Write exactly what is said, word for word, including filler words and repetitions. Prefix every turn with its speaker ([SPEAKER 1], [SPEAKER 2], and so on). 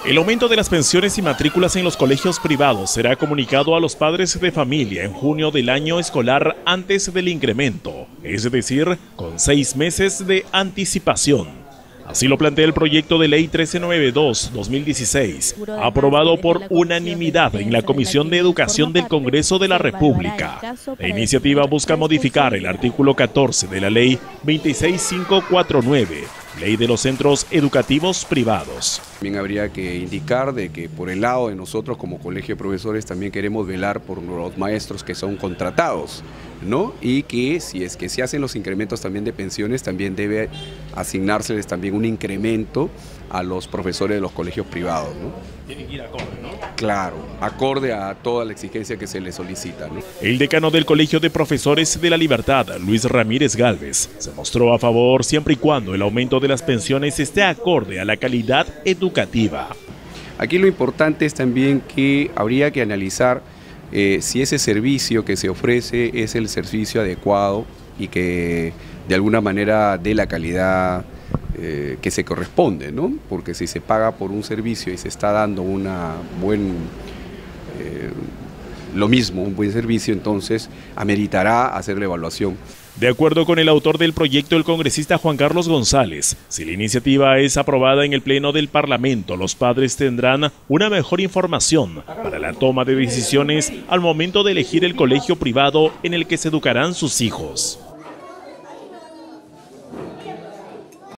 [SPEAKER 1] El aumento de las pensiones y matrículas en los colegios privados será comunicado a los padres de familia en junio del año escolar antes del incremento, es decir, con seis meses de anticipación. Así lo plantea el proyecto de ley trece noventa y dos guión dos mil dieciséis, aprobado por unanimidad en la Comisión de Educación del Congreso de la República. La iniciativa busca modificar el artículo catorce de la ley veintiséis mil quinientos cuarenta y nueve, Ley de los Centros Educativos Privados.
[SPEAKER 2] También habría que indicar de que por el lado de nosotros como colegio de profesores también queremos velar por los maestros que son contratados, ¿no? Y que si es que se hacen los incrementos también de pensiones, también debe asignárseles también un incremento a los profesores de los colegios privados, ¿no?
[SPEAKER 1] Tiene que ir acorde, ¿no?
[SPEAKER 2] Claro, acorde a toda la exigencia que se le solicita, ¿no?
[SPEAKER 1] El decano del Colegio de Profesores de la Libertad, Luis Ramírez Gálvez, se mostró a favor siempre y cuando el aumento de las pensiones esté acorde a la calidad educativa.
[SPEAKER 2] Aquí lo importante es también que habría que analizar eh, si ese servicio que se ofrece es el servicio adecuado y que de alguna manera dé la calidad eh, que se corresponde, ¿no? Porque si se paga por un servicio y se está dando una buen, eh, lo mismo, un buen servicio, entonces ameritará hacer la evaluación.
[SPEAKER 1] De acuerdo con el autor del proyecto, el congresista Juan Carlos González, si la iniciativa es aprobada en el Pleno del Parlamento, los padres tendrán una mejor información para la toma de decisiones al momento de elegir el colegio privado en el que se educarán sus hijos.